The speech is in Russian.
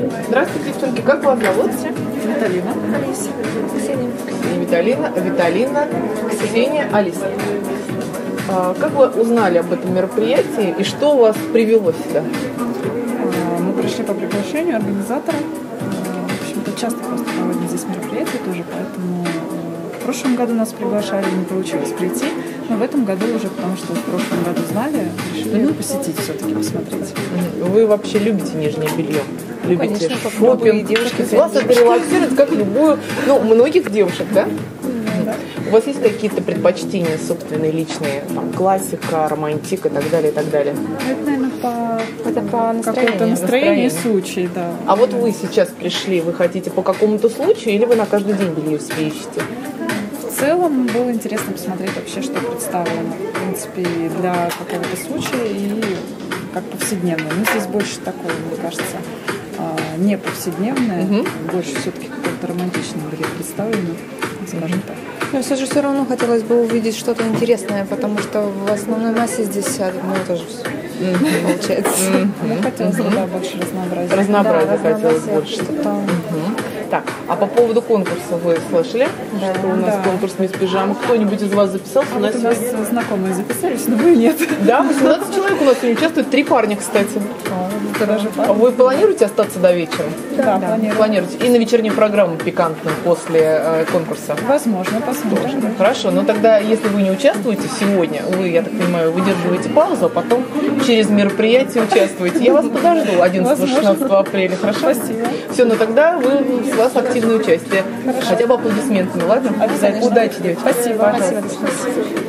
Здравствуйте, девчонки. Как вас зовут? Виталина. Алиса. Ксения. Виталина, Ксения, Алиса. Как вы узнали об этом мероприятии и что вас привело сюда? Мы пришли по приглашению организатора. В общем-то, часто просто проводим здесь мероприятия тоже, поэтому в прошлом году нас приглашали, не получилось прийти, но в этом году уже, потому что в прошлом году знали, решили посетить все-таки, посмотреть. Вы вообще любите нижнее белье? Любите конечно, шопинг? девушки. Вас это релаксирует, как любую, многих девушек, да? Да. У вас есть какие-то предпочтения собственные, личные? Там, классика, романтик и так далее, и так далее? Это, наверное, по настроению. какому-то настроению, случай, да. А вот вы сейчас пришли, вы хотите по какому-то случаю или вы на каждый день белье себе ищете? В целом было интересно посмотреть вообще, что представлено, в принципе, для какого-то случая и как повседневное. Но здесь больше такое, мне кажется, не повседневное, больше все-таки какое-то романтичное белье представлено, скажем так. Но все равно хотелось бы увидеть что-то интересное, потому что в основной массе здесь одно и то же получается. Ну, хотелось бы, да, больше разнообразия. Разнообразия хотелось больше. Да. Так, а по поводу конкурса вы слышали? Да. Что у нас Да. конкурс «Мисс Пижама». Кто-нибудь из вас записался? Вот у нас знакомые записались, но вы нет. Да, 18 человек у нас сегодня участвует, 3 парня, кстати. Это даже А вы планируете остаться до вечера? Да, планирую. Планируете? И на вечернюю программу пикантную после конкурса? Возможно, посмотрим. Хорошо, но тогда, если вы не участвуете сегодня, вы, я так понимаю, выдерживаете паузу, а потом через мероприятие участвуете. Я вас подожду 11-16 апреля, хорошо? Спасибо. Все, но тогда с вас активное участие. Хотя бы аплодисментами, ладно? Обязательно. Удачи, девочки. Спасибо. Спасибо.